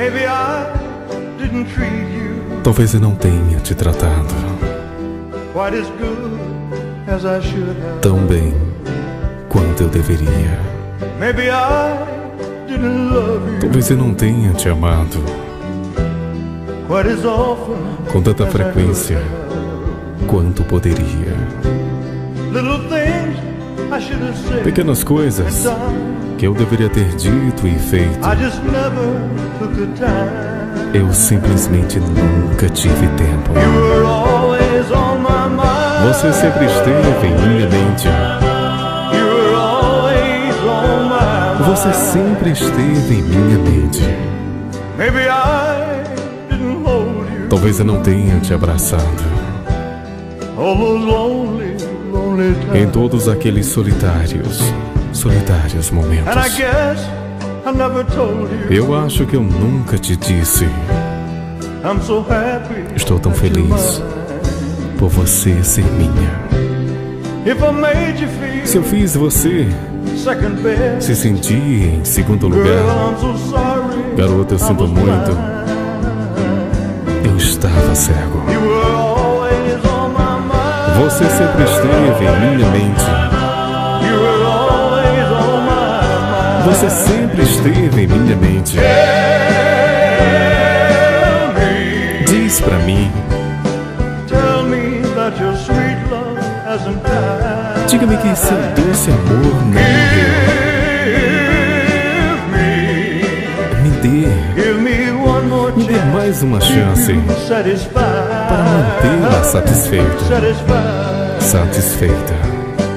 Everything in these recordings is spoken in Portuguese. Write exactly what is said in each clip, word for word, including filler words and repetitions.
Maybe I didn't treat you Talvez eu não tenha te tratado quite as good as I should have. tão bem quanto eu deveria. Maybe I didn't love you Talvez eu não tenha te amado quite as often com tanta as I frequência could quanto poderia. have. Little things I should have said Pequenas coisas and done. que eu deveria ter dito e feito, I just never took the time. eu simplesmente nunca tive tempo. You were always on my mind. Você sempre esteve em minha mente. You were always on my mind. Você sempre esteve em minha mente. Maybe I didn't hold you. Talvez eu não tenha te abraçado All those lonely, lonely times. em todos aqueles solitários, solitários And I momentos. guess I never told you. Eu acho que eu nunca te disse. I'm so happy Estou tão that you're feliz mine. por você ser minha. If I made you feel Se eu fiz você second best, se sentir em segundo girl, lugar, I'm so sorry. garota, eu I sinto was muito. blind. Eu estava cego. You were always on my mind. Você sempre esteve em minha mente. You were always on my mind. Você sempre esteve em minha mente. Tell me, Diz pra mim, tell me that your sweet love hasn't died. diga-me que seu doce amor não morreu. Give me, Me dê, give me one more me dê chance. mais uma chance Satisfied. para mantê-la satisfeita. Satisfied. Satisfeita.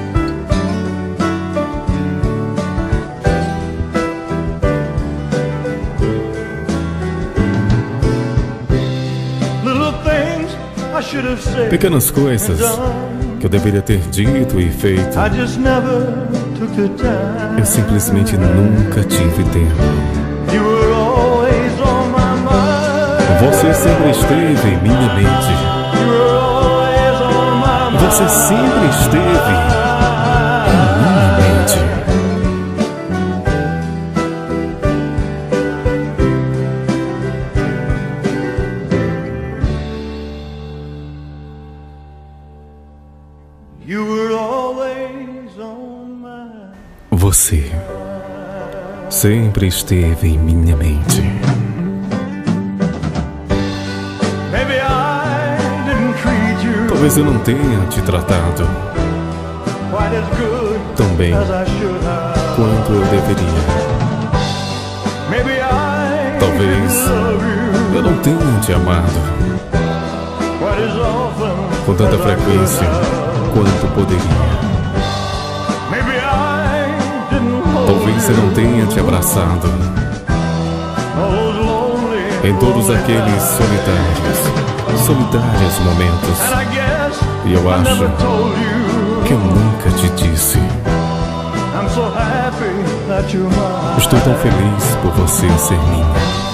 Little things I should have said Pequenas and coisas done. que eu deveria ter dito e feito, I just never took the time. eu simplesmente nunca tive tempo. You were always on my mind. Você sempre esteve em minha mente. You were always on my mind. Você sempre esteve em minha mente. You were always on my. Você sempre esteve em minha mente. Maybe I didn't treat you Talvez eu não tenha te tratado quite as good tão bem as I should have. quanto eu deveria. Maybe I Talvez didn't love you eu não tenha te amado quite as often com tanta as I frequência could have. quanto poderia. Maybe I didn't hold Talvez eu não tenha te abraçado all those lonely, em todos lonely aqueles times. solitários, solitários momentos. And I guess E eu I never acho told you. que eu nunca te disse. I'm so happy that you're mine. Estou tão feliz por você ser minha.